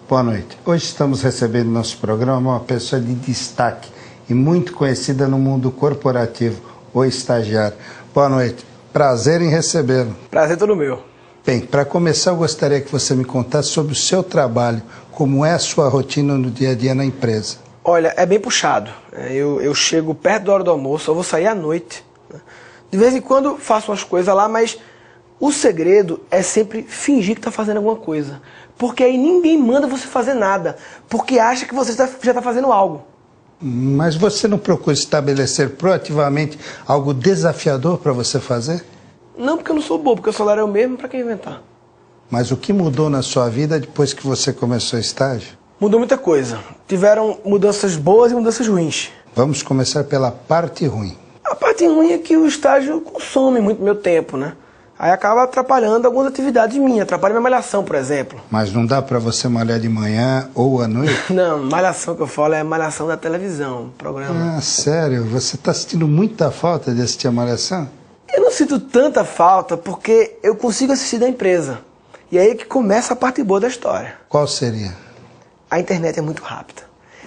Boa noite. Hoje estamos recebendo no nosso programa uma pessoa de destaque e muito conhecida no mundo corporativo, o estagiário. Boa noite. Prazer em recebê-lo. Prazer todo meu. Bem, para começar, eu gostaria que você me contasse sobre o seu trabalho, como é a sua rotina no dia a dia na empresa. Olha, é bem puxado. Eu chego perto da hora do almoço, eu vou sair à noite. De vez em quando faço umas coisas lá, mas o segredo é sempre fingir que está fazendo alguma coisa. Porque aí ninguém manda você fazer nada, porque acha que você já está fazendo algo. Mas você não procura estabelecer proativamente algo desafiador para você fazer? Não, porque eu não sou bobo, porque o salário é o mesmo, para que inventar? Mas o que mudou na sua vida depois que você começou o estágio? Mudou muita coisa. Tiveram mudanças boas e mudanças ruins. Vamos começar pela parte ruim. A parte ruim é que o estágio consome muito meu tempo, né? Aí acaba atrapalhando algumas atividades minhas, atrapalha minha malhação, por exemplo. Mas não dá para você malhar de manhã ou à noite? Não, malhação que eu falo é malhação da televisão, programa. Ah, sério? Você está sentindo muita falta de assistir a malhação? Eu não sinto tanta falta porque eu consigo assistir da empresa. E aí é que começa a parte boa da história. Qual seria? A internet é muito rápida.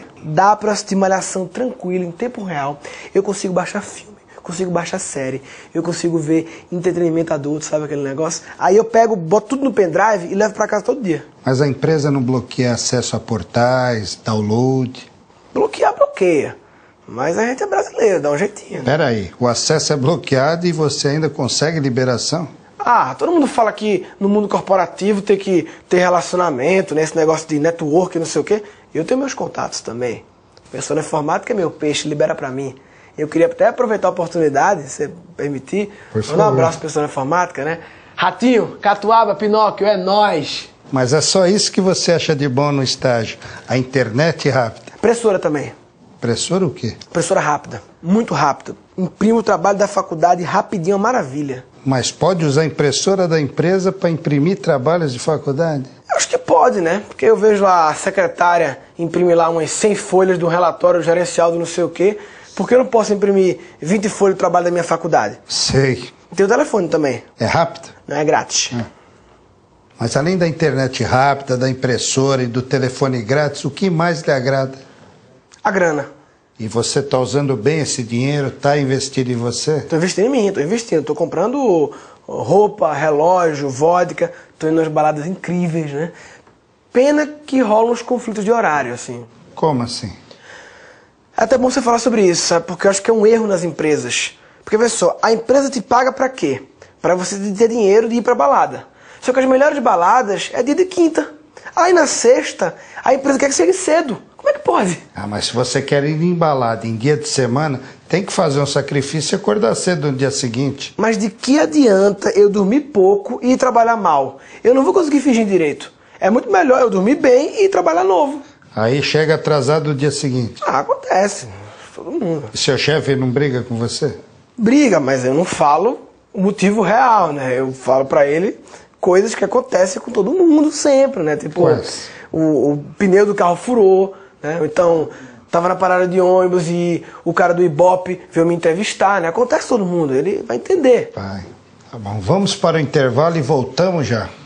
Dá para assistir malhação tranquilo, em tempo real. Eu consigo baixar filme, consigo baixar série, eu consigo ver entretenimento adulto, sabe aquele negócio? Aí eu pego, boto tudo no pendrive e levo para casa todo dia. Mas a empresa não bloqueia acesso a portais, download? Bloquear, bloqueia. Mas a gente é brasileiro, dá um jeitinho. Né? Peraí, o acesso é bloqueado e você ainda consegue liberação? Ah, todo mundo fala que no mundo corporativo tem que ter relacionamento, né? Esse negócio de network, não sei o quê. Eu tenho meus contatos também. Pessoa na informática é meu peixe, libera pra mim. Eu queria até aproveitar a oportunidade, se permitir, mandar um abraço pra pessoa na informática, né? Ratinho, Catuaba, Pinóquio, é nóis! Mas é só isso que você acha de bom no estágio? A internet rápida? Impressora também. Impressora o quê? Impressora rápida, muito rápida. Imprimo o trabalho da faculdade rapidinho, uma maravilha. Mas pode usar a impressora da empresa para imprimir trabalhos de faculdade? Acho que pode, né? Porque eu vejo lá a secretária imprimir lá umas 100 folhas de um relatório gerencial do não sei o quê. Por que eu não posso imprimir 20 folhas do trabalho da minha faculdade? Sei. Tem o telefone também. É rápido? Não é grátis. Mas além da internet rápida, da impressora e do telefone grátis, o que mais lhe agrada? A grana. E você está usando bem esse dinheiro? Está investindo em você? Estou investindo em mim, estou investindo. Estou comprando roupa, relógio, vodka. Estou indo nas baladas incríveis, né? Pena que rolam uns conflitos de horário, assim. Como assim? É até bom você falar sobre isso, sabe? Porque eu acho que é um erro nas empresas. Porque, vê só, a empresa te paga pra quê? Pra você ter dinheiro de ir pra balada. Só que as melhores baladas é dia de quinta. Aí na sexta, a empresa quer que chegue cedo. Como é que pode? Ah, mas se você quer ir em balada em dia de semana, tem que fazer um sacrifício e acordar cedo no dia seguinte. Mas de que adianta eu dormir pouco e ir trabalhar mal? Eu não vou conseguir fingir direito. É muito melhor eu dormir bem e trabalhar novo. Aí chega atrasado no dia seguinte. Ah, acontece. Todo mundo. E seu chefe não briga com você? Briga, mas eu não falo o motivo real, né? Eu falo pra ele coisas que acontecem com todo mundo sempre, né? Tipo, o pneu do carro furou, né? Então, tava na parada de ônibus e o cara do Ibope veio me entrevistar, né? Acontece com todo mundo, ele vai entender. Vai. Tá bom, vamos para o intervalo e voltamos já.